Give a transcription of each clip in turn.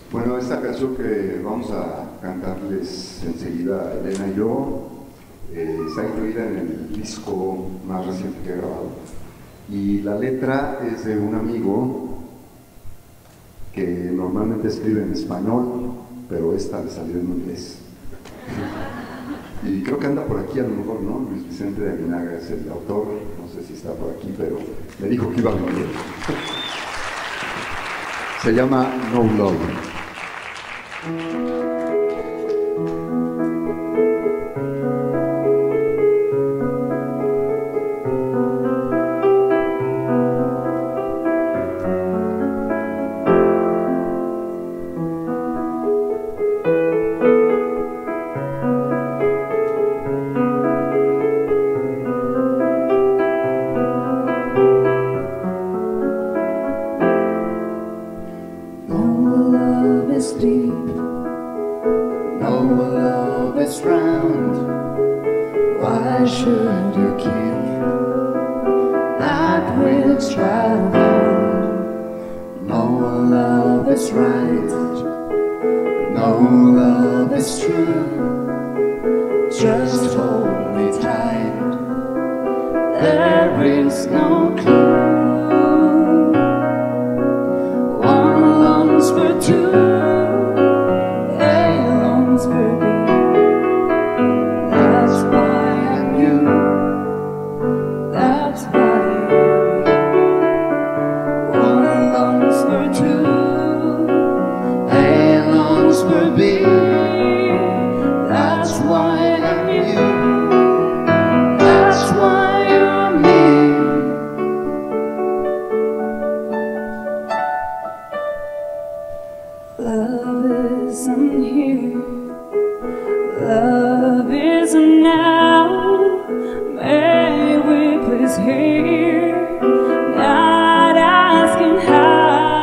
Bueno, esta canción que vamos a cantarles enseguida, Elena y yo, está incluida en el disco más reciente que he grabado. Y la letra es de un amigo que normalmente escribe en español, pero esta le salió en inglés. Y creo que anda por aquí a lo mejor, ¿no? Luis Vicente de Aguinaga es el autor, no sé si está por aquí, pero me dijo que iba a venir. Se llama No Love. Deep, no love is round. Why should you keep that which I found? No love is right, no love is true. Just hold me tight, there is no clue. One longs for two, for me, that's why I'm you, that's why you're me. Love isn't here, love isn't now. May we please hear, not asking how.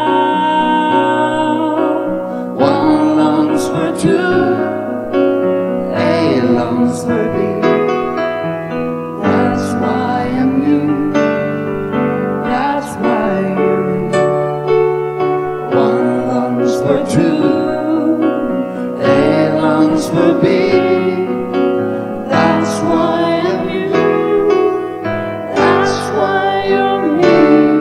For two, A longs for B. That's why I'm you, that's why you're me. One longs for two, A longs for B. That's why I'm you, that's why you're me.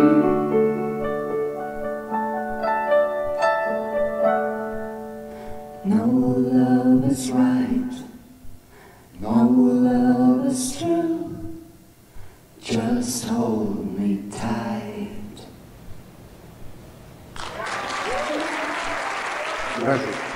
No love is right, no love is true. Just hold me tight. Gracias.